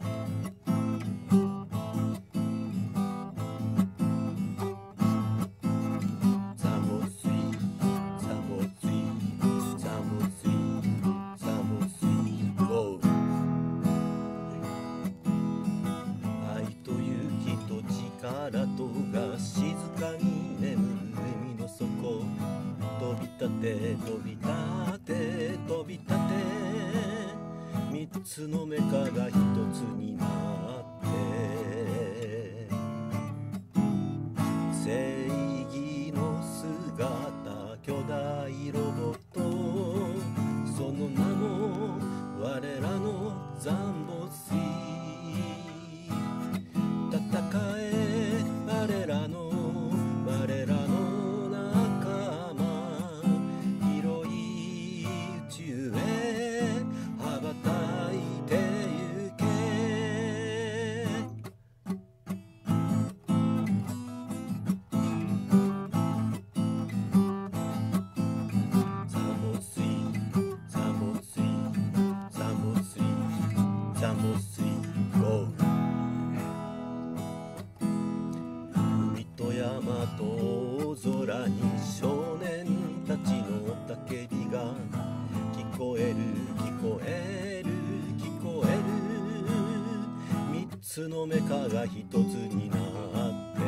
力とが静かに眠る海の底、飛び立て飛び立て飛び立て、三つのメカが一つになって正義の姿、巨大ロボット、その名も我らのザンボスイ。戦え我らの仲間、広い宇宙へ羽ばたいてゆけ。ザンボスイザンボスイザンボスイザンボスイゴー。山と大空に少年たちのたけびが聞こえる聞こえる聞こえる、三つのメカが一つになって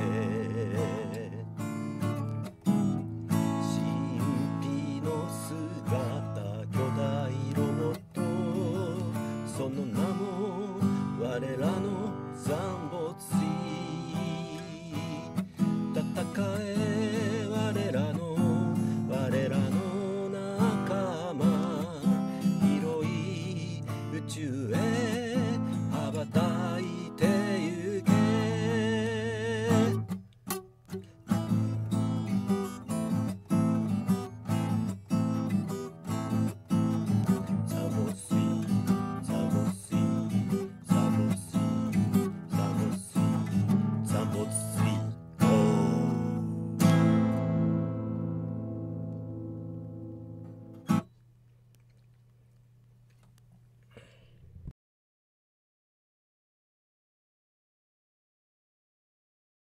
神秘の姿、巨大ロボット、その名も我らの